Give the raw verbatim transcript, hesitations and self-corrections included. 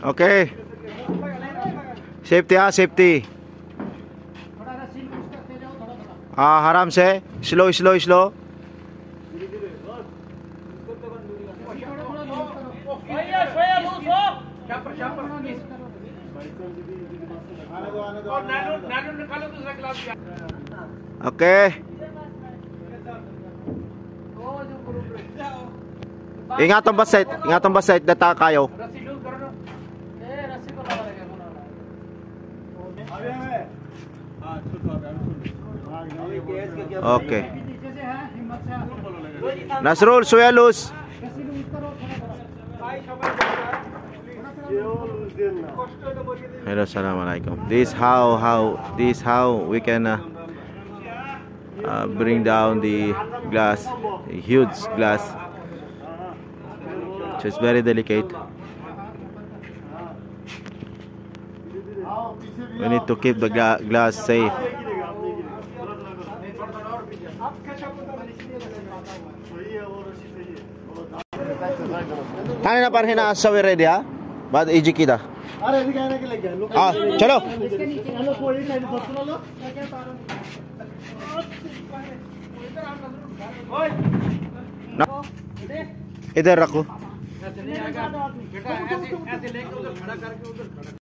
Okay, safety, हाँ safety, हाँ आराम से, slow slow slow. Okay, ingat ang basit, ingat ang basit, data kayo. Okay. Nasrul, suya lose. Hello, assalamualaikum. This how how this how we can uh, uh, bring down the glass, the huge glass. So it's very delicate. We need to keep the gla glass safe. Kaya na parhin na sa ready ha? Bad iji kita. Ah, चलो. इधर रखो।